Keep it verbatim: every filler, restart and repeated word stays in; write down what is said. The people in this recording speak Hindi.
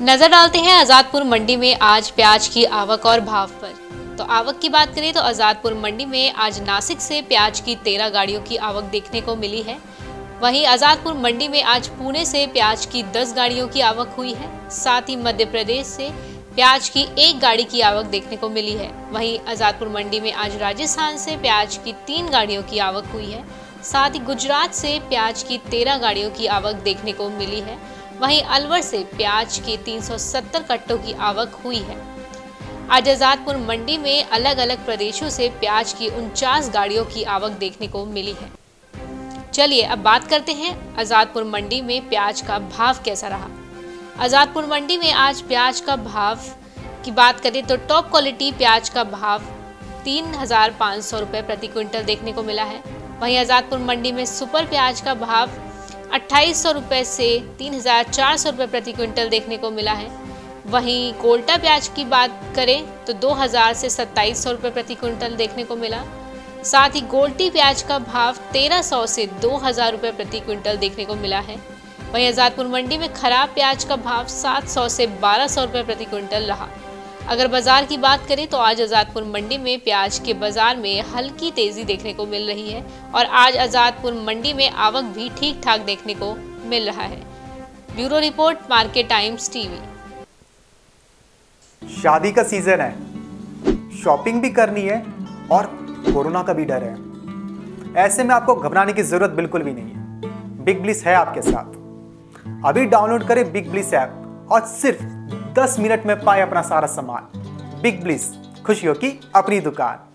नजर डालते हैं आजादपुर मंडी में आज प्याज की आवक और भाव पर। तो आवक की बात करें तो आजादपुर मंडी में आज नासिक से प्याज की तेरह गाड़ियों की आवक देखने को मिली है। वहीं आजादपुर मंडी में आज पुणे से प्याज की दस गाड़ियों की आवक हुई है। साथ ही मध्य प्रदेश से प्याज की एक गाड़ी की आवक देखने को मिली है। वहीं आजादपुर मंडी में आज राजस्थान से प्याज की तीन गाड़ियों की आवक हुई है। साथ ही गुजरात से प्याज की तेरह गाड़ियों की आवक देखने को मिली है। वहीं अलवर से प्याज की तीन सौ सत्तर कट्टों की आवक हुई है। आज आजादपुर मंडी में अलग अलग प्रदेशों से प्याज की उनचास गाड़ियों की आवक देखने को मिली है। चलिए अब बात करते हैं आजादपुर मंडी में प्याज का भाव कैसा रहा। आजादपुर मंडी में आज प्याज का भाव की बात करें तो टॉप क्वालिटी प्याज का भाव तीन हजार पाँच सौ रुपये प्रति क्विंटल देखने को मिला है। वहीं आजादपुर मंडी में सुपर प्याज का भाव अट्ठाईस सौ रुपये से तीन हजार चार सौ रुपये प्रति क्विंटल देखने को मिला है। वहीं कोल्टा प्याज की बात करें तो दो हजार से सत्ताईस सौ रुपये प्रति क्विंटल देखने को मिला। साथ ही गोल्टी प्याज का भाव तेरह सौ से दो हजार रुपये प्रति क्विंटल देखने को मिला है। वहीं आजादपुर मंडी में खराब प्याज का भाव सात सौ से बारह सौ रुपये प्रति क्विंटल रहा। अगर बाजार की बात करें तो आज आजादपुर मंडी में प्याज के बाजार में हल्की तेजी देखने को मिल रही है और आज आजादपुर मंडी में आवक भी ठीक ठाक देखने को मिल रहा है। Bureau report, market times TV. शादी का सीजन है, शॉपिंग भी करनी है और कोरोना का भी डर है। ऐसे में आपको घबराने की जरूरत बिल्कुल भी नहीं है। बिग ब्लिस है आपके साथ। अभी डाउनलोड करें बिग ब्लिस ऐप और सिर्फ दस मिनट में पाए अपना सारा सामान। बिग ब्लिस, खुशियों की अपनी दुकान।